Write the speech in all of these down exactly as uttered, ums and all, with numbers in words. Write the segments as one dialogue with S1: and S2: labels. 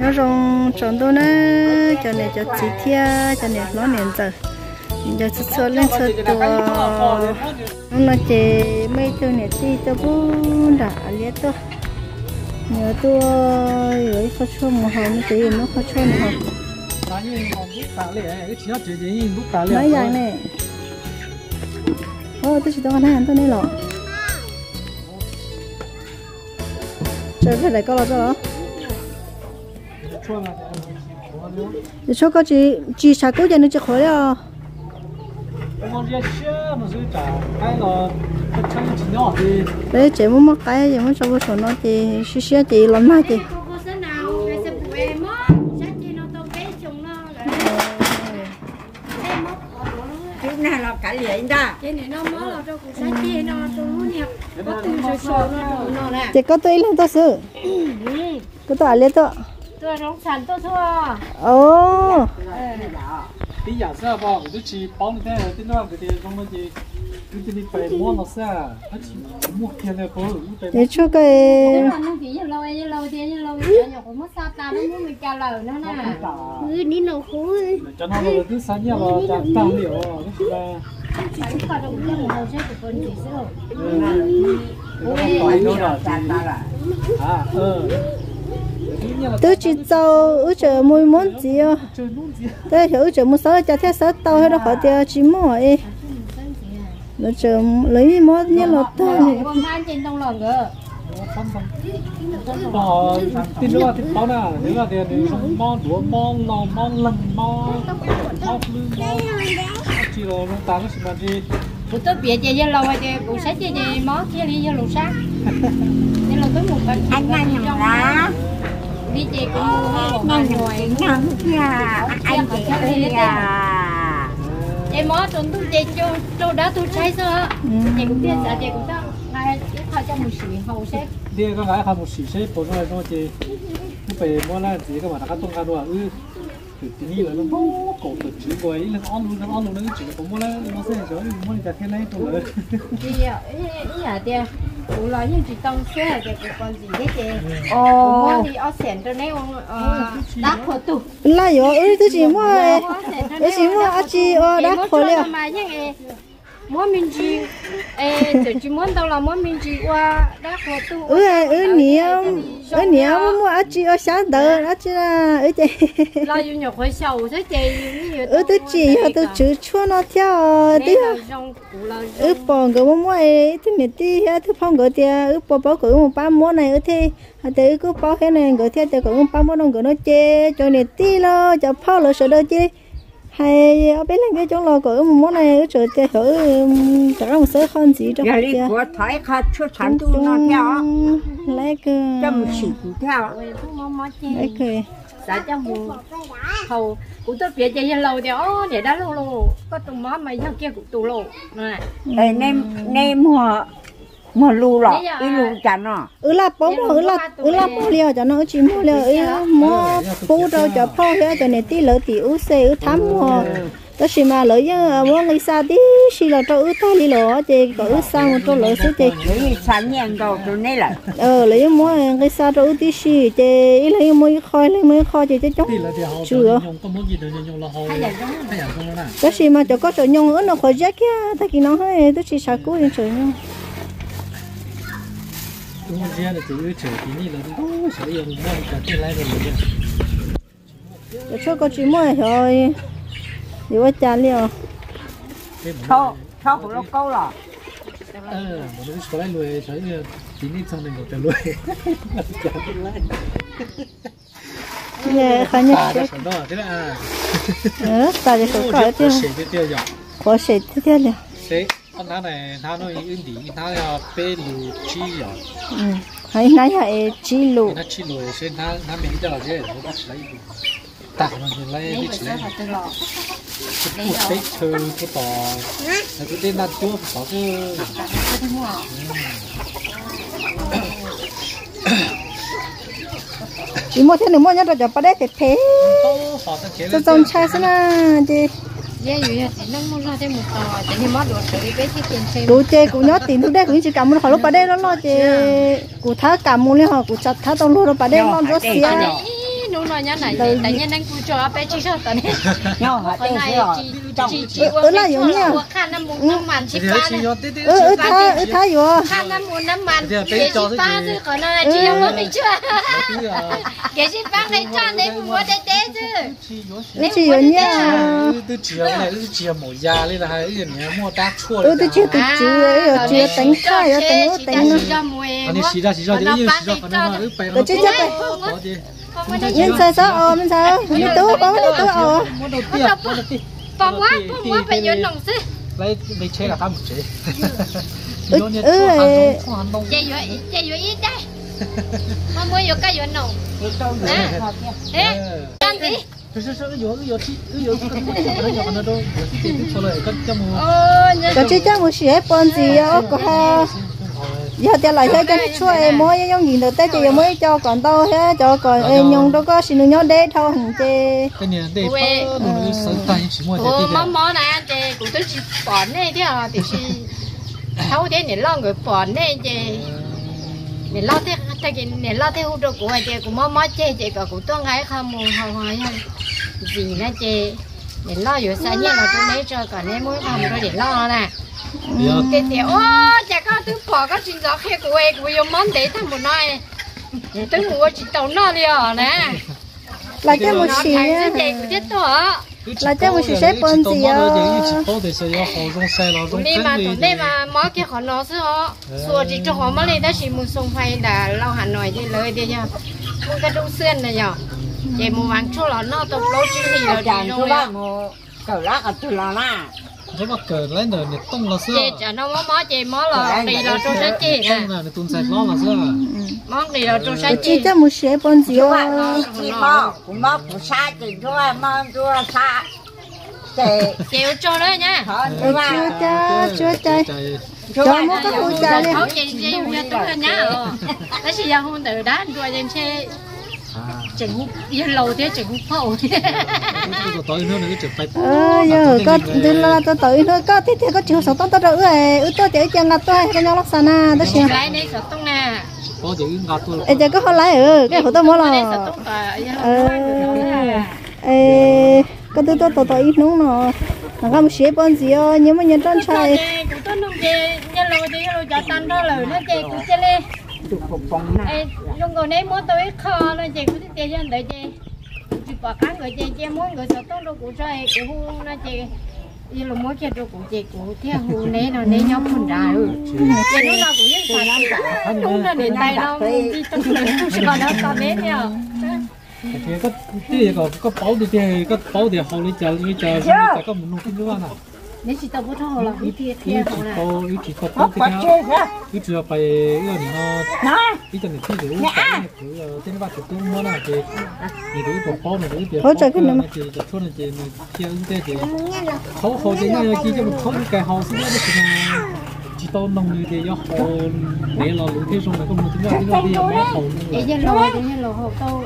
S1: nó rong tròn đâu nữa cho nên cho chỉ thia cho nên nó nên giờ giờ sơ sơ lên sơ tua nó chỉ mấy tôi này thì tôi cũng đã liệt tôi nhớ tôi rồi khó cho một hồi nó chỉ nó khó cho một hồi mấy dạng này ô tôi chỉต้องการให้ตัวนี้หรอเจอแค่ไหนก็รอเจ้าเหรอเดี๋ยวช่วยก็จีจีชากู้จะนึกจะขอเลยอ่ะđấy chị muốn mất cái chị muốn cho cô nó thì xí xí chị làm mai chị
S2: cái này là cái liền ta
S3: cái này nó mới là cho cụ sáng kia nó cho nó nhặt có từ rồi sôi nó nó nè
S1: chị có tôi lên tôi xử có tôi lên tôi
S3: tôi rong sàn tôi thua
S1: ồ
S4: tí giả sao bao cái chỉ bao như thế tí nó cái gì không có gì cứ chỉ đi phải mua nó sao nó chỉ mua kia này có
S1: để cho cái
S3: nó chỉ như lâu như lâu thì như lâu như nhỏ cũng mất sao ta nó muốn mình trả lời nó nè ừ đi nào khổ
S4: cho nó là cứ sáng nhau là trả tăng liệu đó là
S3: sáng qua đâu cũng một hồ sơ của con chỉ sao
S4: ôi nó là à ờ
S1: tôi chỉ cho ở chợ mua món gì à tôi ở chợ mua sáu cho thế sáu tàu hay là họ tiêu chỉ mua ấy nó chợ lấy món như là tao này
S3: con bán trên trong lòng cơ
S4: bỏ tin nữa thì bao nè nếu là tiền thì món đũa món lò món lần món món lươn món chỉ là nó tăng cái gì mà gì
S3: cụ tôi biết gì lâu thì cụ sẽ gì món kia đi vô lục xác nên là tới một cái
S2: anh ăn nhầm lá
S3: đi chị cũng mua
S2: ngon rồi ngon kia anh chị ơi à
S3: em mót tuần tôi chị cho cho đã tôi thấy sao chị cũng biết là chị cũng đang ngay cái thao trong một xí hậu xếp
S4: đi cái gái hàng một xí xếp bỏ ra cho chị nó về mua lại gì cái mà nó cắt tung ra rồi ừ từ tí nữa nó cổ từ chữ quấy lên on luôn nó on luôn nó chỉ có mua lại nó sẽ cho mua được cái này thôi rồi
S3: đi à ý à đi cụ nói những chuyện tông xe thì cụ còn gì hết chị
S2: ồ
S3: mua thì ở sển trên đấy đắt khổ tụ
S1: là yo ơi tôi chỉ mua tôi chỉ mua ở chị ở đắt khổ liền
S3: mà những mua mình chỉ tôi chỉ muốn đâu là mua mình chỉ qua đắt khổ tụ
S1: ừ ừ nhiều ừ nhiều mua ở chị ở sáng đỡ ở chị là ở chị
S3: là dùng nhiều khối sầu thế chị
S1: ừ tôi chỉ tôi chữ chua nó theo tôi ừ bỏ cái mua mua ấy thì mình đi thứ phong cái thì ừ bỏ bỏ cái một ba mua này ở thì thì cứ bỏ cái này cái theo thì cái một ba mua nó cái nó chê cho nên đi lo cho phong lo sợ đâu chứ hay ở bên này cái chỗ lo cái một món này ở chỗ thì ở chẳng có một số con gì trong
S2: cái gì của thái khát chút sản tu nó theo
S1: lấy cái
S2: trong xịt theo
S1: lấy cái
S3: đã cho mù hầu cũng tốt việc chơi lâu thì ó để đá lâu lâu có tụi má mày theo kia cũng tụ lâu này
S2: ê nem nem mua mua lù lọ cái lù chả nó
S1: ừ là bố ừ là ừ là bố liều cho nó chỉ mua liều ừ mua bố đâu cho phô hết cho nên tí lỡ tí u xe u thắm mua đó xí mà lỡ như mua người xa tí xí là cho u ta đi lỡ thì có u xa một chỗ lỡ xí thì
S2: lấy sản nhân đồ tụi này là
S1: ờ lấy mua người xa cho u tí xí thì lấy mua khói lấy mua khói thì chống chưa đó xí mà cho có chỗ nhung ở nó khỏi rác kia ta kia nó hay đó xí xả cú đi trời nhung
S4: đúng rồi là chủ yếu chơi tí ni là nó sẽ dùng mua cả cái lại rồi
S1: để cho con chỉ mua rồi thì quá chán liều
S2: cho cho của nó câu rồi
S4: ờ nó sẽ lại lùi thấy tí ni xong mình một cái lùi
S1: nè khai nhá
S4: đó thế là
S1: ờ tại vì có cái tiêu có sệt thế tiêu liều
S4: sệt anh thằng này thằng nó yên đi thằng là bê lù chi à
S1: ừ hay nãy là chi lù
S4: nó chi lù sen thằng thằng mình cho là thế nó bắt lấy tạc nó thì lấy đi lấy cái cục tết chơi cái tò cái tên là chúa có cái
S1: chỉ mua thế này mua nhá rồi cho ba đấy thì thế cho trong chai xem nào chị
S3: vậy vậy thì nó mua ra thêm một tờ thì như mất đồ sợi bé thì tiền thêm
S1: cụ chơi cụ nhớ tiền lúc đấy cũng chỉ cầm một khỏi lúc ba đấy nó lo chị cụ tháo cầm một liên họ cụ chặt tháo trong luôn rồi ba đấy nó rất xía
S3: nụ nói nhá này tại nhân đang cúi cho bé chỉ cho tận
S2: nhau hả
S3: cái này chỉ chỉ
S1: ừ là giống như
S3: khăn năm muốn năm màn chỉ ba này
S1: ừ ừ tha ừ tha vô
S3: khăn năm muốn năm màn để chỉ ba chứ còn nó chỉ có mình chưa để chỉ ba này cho nên mua để để chứ
S1: ừ chỉ giống như
S4: tôi chỉ này tôi chỉ một gia lên là hai cái gì mua đá chua
S1: ừ tôi chỉ tôi chỉ ừ chỉ tính khai ừ tính tính
S4: anh ấy xí ra xí ra thì như xí ra còn nó mà phải
S1: tôi chỉ chấp đấy nhân sao sao ồ mình sao mình tú có mình tú ồ
S4: mua đầu tiên mua đầu tiên
S3: phong quá phong quá phải nhớ nồng chứ
S4: lấy lấy chế là tham một chế
S1: ừ ừ
S3: chạy vô chạy vô ít đây mà mua vô cái vô nồng nè ê ăn gì
S4: cái số số vô vô chi vô cái cái cái nó đâu cái số này cái cái mua
S1: cái chỉ cho một xí bón gì á có giờ thì lại thấy cho chuối mỗi giống nhìn được tới chỉ mới cho còn đâu hết cho còn nhung đâu có xin nhau để thôi hùng chê
S4: cái này để bao đồ sấy tay chỉ mua cái
S3: gì món món này chê cũng tôi chỉ bón này thế à thì chỉ thấu thế này lo người bón này chê này lo thế thế cái này lo thế hút được của chê cũng món món chê chê cả cũng tôi ngay không mua hầu hầu gì nữa chê để lo rồi sao nhỉ là tôi lấy cho cả nên mỗi phòng tôi để lo nè cái tiểu ô chả có thứ bỏ các chuyện đó khi của em của em món để thằng một nói tôi mua chỉ tàu nó đi ở nè
S1: là cái một xí là cái một xí xếp bón gì á
S3: đi mà tụi đây mà món kia họ nói chứ họ xua chỉ cho họ mới lên đó chỉ muốn xong phải là lau Hà Nội đi lời đi nha muốn cái đông xuyên này nhở vậy mua vàng chỗ là nó tụt lối chứ gì rồi đi đâu
S2: á cờ lá ở chỗ là na
S4: thế mà cờ lấy đời này tung là xưa
S3: chị nó món món chị món là đi là chỗ sáng chị nè
S4: tung là tuần sai lo là xưa
S3: món đi là chỗ sáng
S1: chỉ
S3: chị
S1: cho một xí bón gì á
S2: chỉ mò cũng mò cũng xa chỉ thôi mò cho xa
S3: chịu cho đó nha
S1: chưa cha chưa cha cho một cái hũ cha đi
S3: không chị chị cho tôi là nhá đó chỉ là hôn từ đó rồi em xe chỉnh yên lâu thế chỉnh phẩu
S1: ờ giờ có từ là tôi tới nữa có thế thì có chiều sáu tông tôi rồi ơi ư tôi chỉ chẳng ngặt tôi cái nhau lắc sana tôi xem
S3: cái này sáu tông nè
S4: có chữ ngặt tôi
S1: ê giờ có họ lái ở cái hũ tôi mua là ờ ê có tôi tôi tôi tôi ít núng nó nó có một xí bón gì ơ nhưng mà nhân tròn trai
S3: cũng tôi nung chè nhân lâu thì lâu cho tan đó lời nó chè cũng chè lên lúc còn đấy muốn tôi kho nó chè cũng chè cho đợi chè chỉ bỏ cá người chè chè muốn người sáu tông đâu cũng chơi cũng hu nó chè như là muốn chè đâu cũng chè cũng theo hu nấy nó nấy nhau phun ra ừ chè nó nào cũng như phải đúng là đến tay đâu đi tôi còn nó còn đấy nhở
S4: thì có cái có có bảo thì có bảo thì họ lấy chờ lấy chờ xong có một nụ kinh nữa nào
S3: nếu chỉ tao bút thâu là cái kia
S4: kia
S3: kia
S4: là cái chỉ có bảo thì cái cái chỉ phải cái này nó cái chân này cái đủ cái trên cái bát tôi mua nào thì thì đủ bảo bảo này cái
S1: hỗ trợ cái này mà
S4: thì cho nên thì kia ứng thế thìเขาเขาจะเนี่ยที่จะมันเขาแกเขาซึ่งว่าเป็นchỉ tao nông như thế do họ để là lúa thế xong rồi có một tiếng là tiếng là đi họ họ
S3: để nhân lô để nhân lô họ tao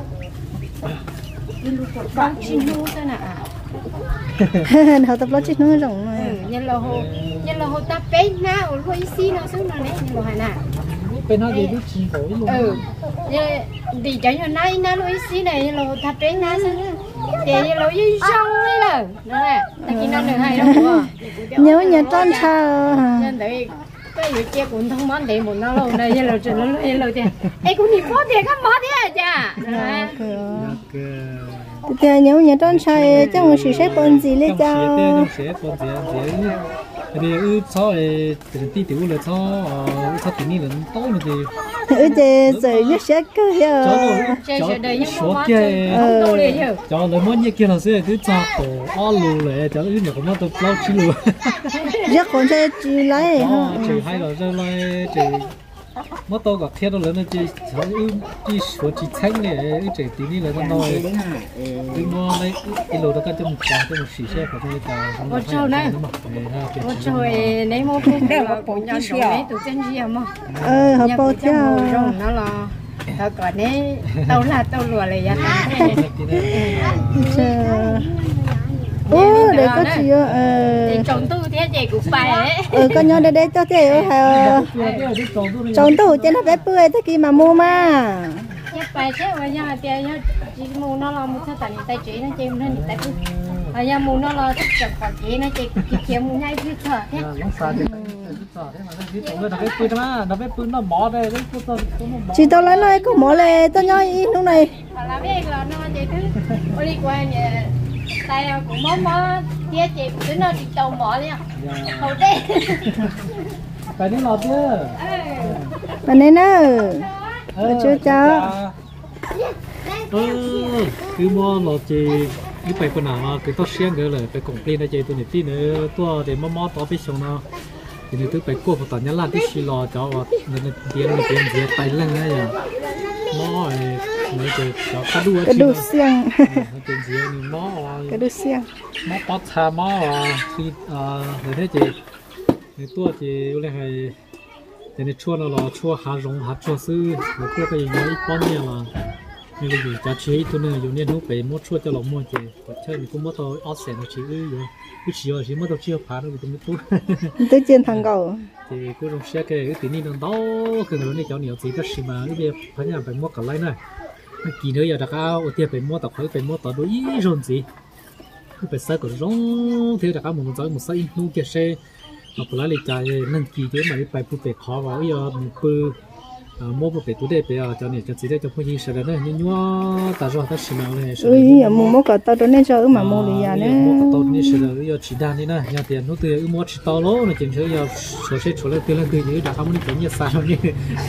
S3: nhân lô con chim hú thế nào
S1: họ tập lót chết nó rộng rồi
S3: nhân lô họ nhân lô họ ta bé nào lúa xí nó xuống nó đấy nhân lô hải nào
S4: bên nó gì biết chi phối luôn
S3: ừ thì cho nhân nay nó lúa xí này nhân lô ta bé nào xuống để nhân lô như rong đấy là đó nè ta chỉ nó được hay đâu
S1: nhớ nhớ tròn sao
S3: nhân đấy cái gì kia cũng thông món để một nó lâu đây giờ rồi nó lâu lâu tiền ấy cũng nhìn có tiền các món thế à chả
S1: thì nhớ nhớ tròn sao chắc một sự xếp bón gì lấy cho
S4: xếp bón gì gì thì ư sao thì tí tiểu là sao sao tí này là tốt rồi thì
S1: ư chế rồi nhớ xếp cơ giờ
S3: cho
S4: số kia cho lấy món như kia là sẽ cứ cho tổ ao lù lại cho ư nhiều có món lâu chi lù
S1: rất còn sẽ chỉ lấy
S4: chỉ hay là rồi lại chỉ mất tao gặp theo đó là nó chỉ chỉ chỉ số chỉ thanh này ư chỉ tí này là nó nói ư nó lấy cái lù đó cái trong trà cái một xì xe của tôi cả
S3: một châu này một châu này mua phun là cũng nhau rồi đấy tụi chân gì mà
S1: ờ họ bao theo
S3: nó là tao còn đấy tao là tao lùa lại ra
S1: ô để có gì ờ
S3: trồng tu thế gì cũng phải
S1: ờ con nhau để để cho thế ờ trồng tu trên nó bé bưởi thế kia mà mua mà
S3: nhấp bài chứ mà nhà tiền chỉ mua nó là mua theo tận tay chị nó chị nên tay cứ à nhà mua nó là tất cả chị nó chị chị mua ngay cứ thở thế
S1: chị tao lấy này có mỏ này tao nhoi lúc này
S3: là biết là nó chị cứ đi qua nhà tay cũng mó mó kia chị cứ nó đi tàu mỏ đi hầu đây
S4: cái này lọt chưa
S1: bên này nữa chưa cho
S4: ừ cứ mua lọt chị điไปคนหนาคือต้องเชี่ยงกันเลยไปกงปลีนได้ใจตัวนี้ที่เนื้อตัวเดี๋ยวมอมอต่อไปชงเนาะทีนี้ตัวไปกู้พอตอนนี้ร้านที่ชิลอเจ้าว่าเนื้อเดียนเดียนเดียไปเรื่องนี้อย่างมอเนื้อจะเจ้าข้าดู
S1: กระดูกเสียง
S4: เดียนเดียนมอก
S1: ระดูกเสียง
S4: มอปัดชามอคืออ่าเนื้อที่ในตัวที่อะไรให้จะในช่วงเราช่วงหารงหาช่วงซื้อแล้วก็ไปยังไงป้อนเนี่ยล่ะนี่ก็อยู่จะชี้ตัวนึงอยู่เนี่ยนู้ไปมดช่วยจะหลงมดเจก็ใช่มีกูมดตัวออสเซนชี้อยู่กูชี้ว่าชี้มดตัวชี้ผ่านแล้วกูตัวไม่ตู้
S1: tôi chiến thằng cầu
S4: thìกูลงเชื่อแกก็ตีนี่น้อง刀คือเราเนี่ยเจ้าเหนียวสีก็ชิมาไอ้เบี้ยพันยาไปมดกับไรน่ะมันกี่เนื้ออยากจะเอาเอาเตี้ยไปมดต่อเขาไปมดต่อดูยี่ร้อนสิคือไปใส่ก็ร้อนเที่ยวจากเอาหมุนใจหมุนใส่นู่นเกี่ยเช่เอาไปไล่เลยใจนั่งกี่เดี๋ยวมาไปพูดไปขอว่าไอ้ยามีปืนmua một cái túi đẹp bây giờ cho nên cho chị đây cho phụ huynh sẽ là nên nhua ta rồi ta xí mèo này
S1: ừ giờ mua mua cả tao đó nên cho mà mua đi à nè
S4: mua cả tao nên sẽ là giờ chỉ đàn đi nè nhà tiền nó từ mua chỉ tao lố này chuyện giờ số xe số lên từ lên từ dưới đã không đi cái nhiệt sao như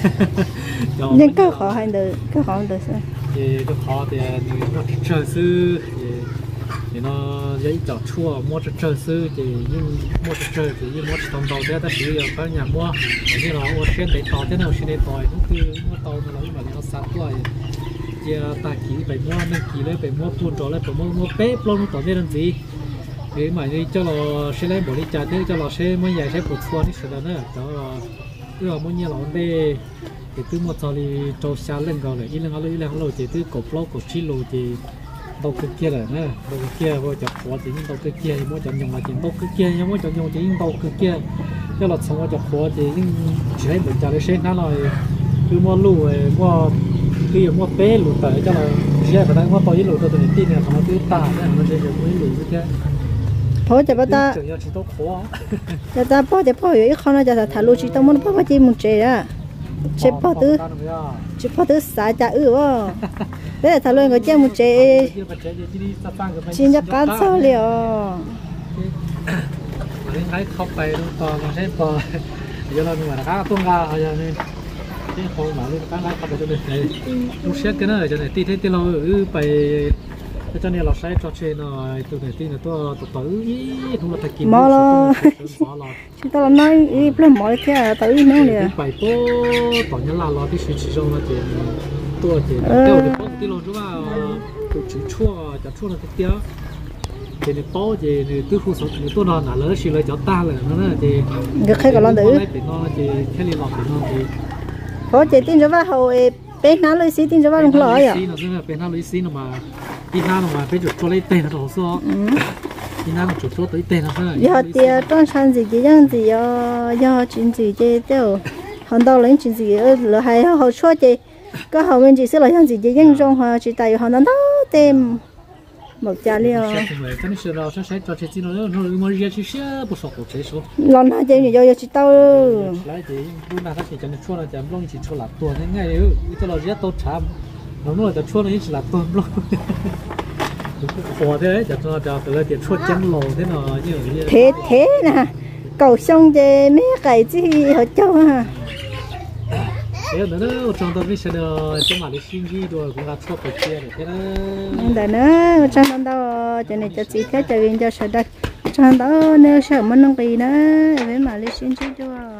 S1: nên có khó hay được có khó được sao
S4: thì nó khó thì nó chơi sư thì nó giấy chọn chua mua cho chơi sư thì nhưng mua cho chơi thì nhưng mua tàu tàu thế ta chỉ giờ có nhà mua như là mua xe để tàu thế nào xe để tàu nó cứ mua tàu nó lấy mà nó sát lại giờ ta chỉ phải mua nên chỉ lấy phải mua tuôn trò lấy phải mua mua pép luôn nó tàu thế làm gì thế mà đi cho nó xe lấy bỏ đi trả thế cho nó xe mới dài xe bột xua đi sửa nữa cho cứ là mua nhiều lắm đây thì cứ một trò đi trâu xa lên gọi là ít lên ăn lên lên rồi thì cứ cột lót cột chi lô thì đâu cái kia là nè đâu cái kia vô chọn khóa thì những đâu cái kia thì mỗi chọn dùng là chỉ đâu cái kia nhưng mỗi chọn dùng chỉ những đâu cái kia cho là xong rồi chọn khóa thì những chỉ thấy mình trả lấy xe nó rồi cứ mua lù mua khi mua bé lù tới cho là xe phải đang mua tỏi lù tới từ tin này nó cứ tả này nó sẽ được mấy lù như thế
S1: phô cho bà ta cho ta phô cho phô vậy không là cho thả lù chỉ tao muốn phô phải chỉ một chế à chế phô thứ chế phô thứ xả trả ư vô đấy là thằng lôi người chơi một chế chín cho cá sấu liều
S4: thấy không phải đâu to mà thấy to giờ là mình cá tôm gà giờ nên cái hồ mà luôn cá lái không phải cho nên này lúc xét cái này cho này tí thế tí lâu ừ phải cho nên là sai cho chơi này từ này tí là tôi tôi tới không là phải kiếm
S1: mò lo chúng ta làm nói đi làm mò cái tới nó liền
S4: phải có tỏ nhân là lo cái sự chỉ trong là chuyệnตัวเจนเดี๋ยวเดี๋ยวป้อที่เรารู้ว่าตัวชื่อชั่วจะชั่วนั่นเดียวเจนป้อเจนตัวผู้สาวตัวนอนน่ะเลยสิเลยจะตาเลยนั่นน่ะเจน
S1: ก็แค่ก็ลองดู
S4: เป็นนอนเจแค่ลีลองเป็นนอนเจ
S1: เพราะเจติ้งจะว่าเขาเป็นน้าเลยสิติ้งจะว่าลงหล่ออ่ะ
S4: ซีน่ะซึ่งเป็นน้าเลยซีน่ะมาที่น้าลงมาเป็นจุดชั่วเลยเตะนะเราซ้อที่น้าจุดชั่วตัวเตะนะเพื่อน
S1: อย่าเดี๋ยวต้องชันสิจียังสิอย่าอย่าจินสิเจเดี๋ยวหัน到人จินสิเออ还要好说เจก็เขาเป็นจีสื่อหลายอย่างจียังจงฮะจีตายเขานั้นเต็มหมดจานเลยอ่ะลองหาเจนี่ยาวๆจีเต้า
S4: หลายจีดูน่าถ้าจีจะช่วยเราจะลงจีช่วยหลับตัวง่ายๆเออที่เราจะโตช้ำเราโน่นจะช่วยเราจีหลับตัวลงหัวเด้จะจะจะแต่ละจะช่วยจังโลเท่หน่อยอย่างนี้
S1: เท่เท่นะเก่าช่องเจแม่ไก่จีเขาเจ้าฮะ
S4: เดี๋ยวนะtrong đó biết sẽ được cho mà đi xin gì rồi cũng gặp số cái kia để thế đó
S1: đây nữa trong đó cho nên cho chị thế cho viên cho sợ đây trong đó nếu sợ mất năng gì nữa với mà đi xin gì cho